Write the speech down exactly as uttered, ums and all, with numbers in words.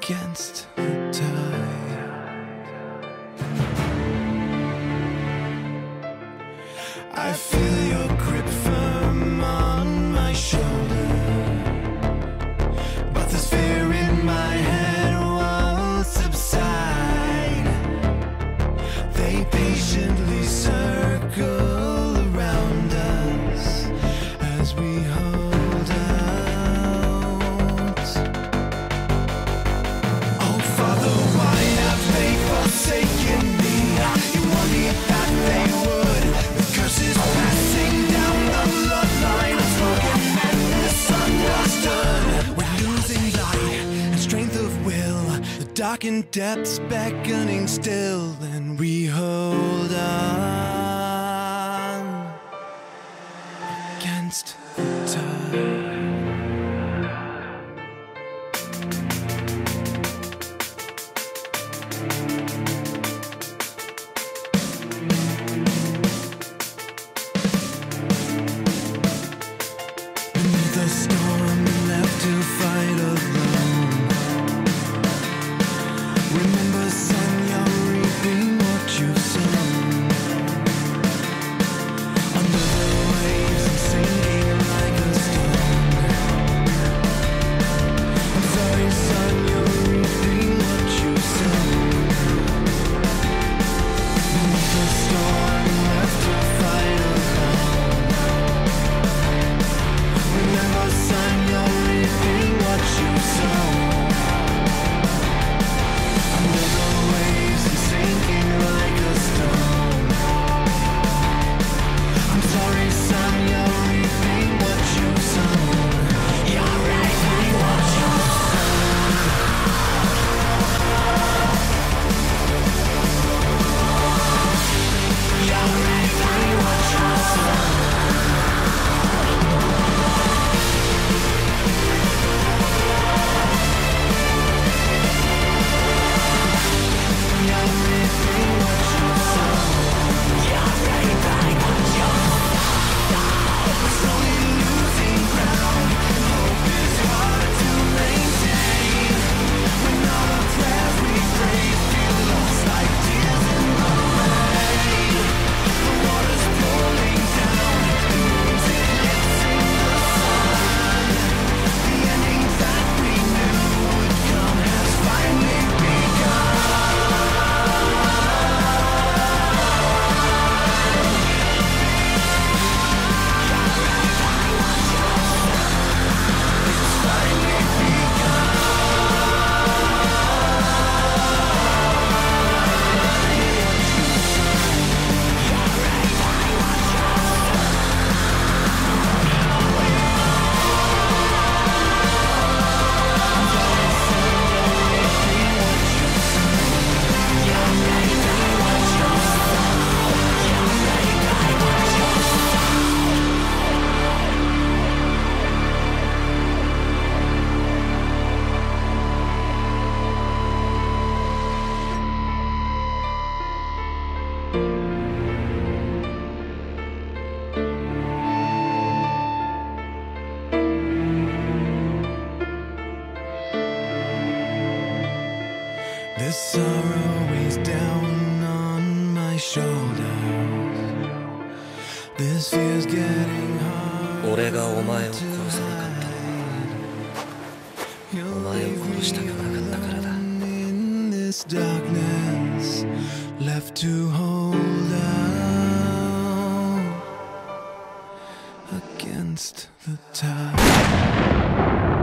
against the tide. I feel your grip firm on my shoulder, but this fear in my head won't subside. They patiently circle around us as we hold out. Oh Father, why have they forsaken me? You warned me that they would. The curse is passing down the bloodline. I've spoken and the sun was done. We're losing light and strength of will, the darkened depths beckoning still, and we hold on against the tide. The storm left to fight alone. Remember, son, you're reaping what you've sown. Under the waves and sinking like a stone. I'm sorry, son, you're reaping what you've sown. The storm left to fight alone. Remember, son, you're reaping what you sow. Under the waves and sinking like a stone. I'm sorry, son, you're reaping what you sow. You're reaping what you sow. You're reaping what you sow. This sorrow weighs down on my shoulders. This fear's getting hard. 俺がお前を殺さなかったのはお前を殺したくなかったからだ。 In this darkness, left to hold out against the tide.